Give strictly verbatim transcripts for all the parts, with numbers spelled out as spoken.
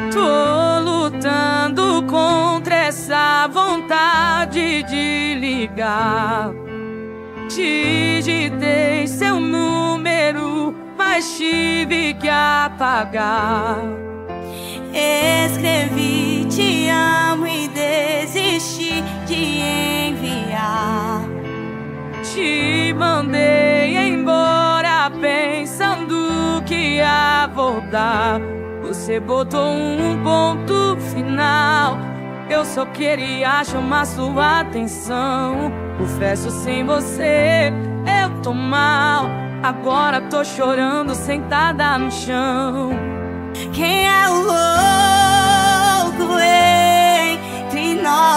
Tô lutando contra essa vontade de ligar. Digitei seu número, mas tive que apagar. Escrevi te amo e desisti de enviar. Te mandei embora pensando que ia voltar. Você botou um ponto final. Eu só queria chamar sua atenção. Confesso, sem você eu tô mal. Agora tô chorando sentada no chão. Quem é o louco entre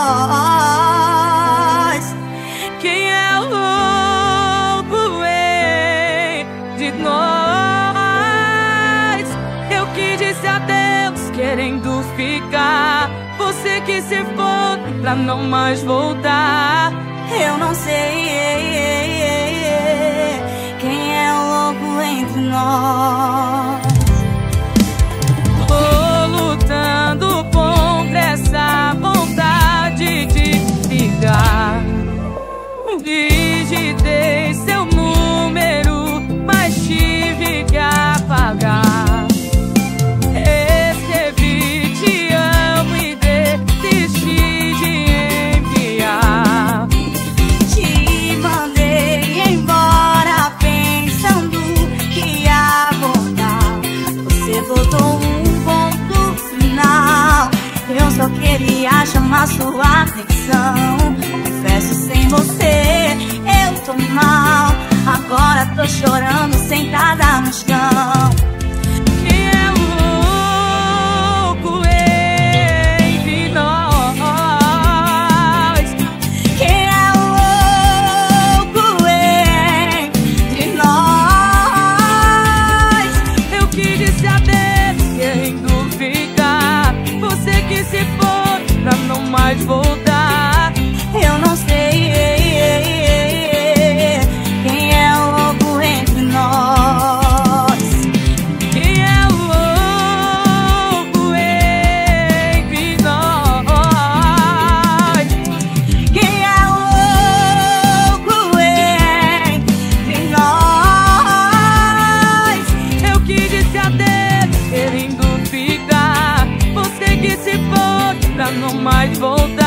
nós? Quem é o louco entre nós? Eu que disse adeus querendo ficar. Você que se foi pra não mais voltar. Eu não sei quem é o louco entre nós. Tô lutando contra essa vontade de ligar. Digitei seu número, mas tive que apagar. Escrevi te amo e desisti de enviar. Te mandei embora pensando que ia voltar. Você botou um ponto final. Eu só queria chamar sua atenção. Confesso, sem você eu tô mal. Agora tô chorando sentada no chão. Quem é o louco entre nós? Quem é o louco entre nós? Eu que disse adeus querendo ficar. Você que se foi pra não mais voltar. Eu não sei quem é o louco entre nós. Quem é o louco entre nós? Quem é o louco entre nós? Eu que disse adeus querendo ficar. Você que se foi pra não mais voltar.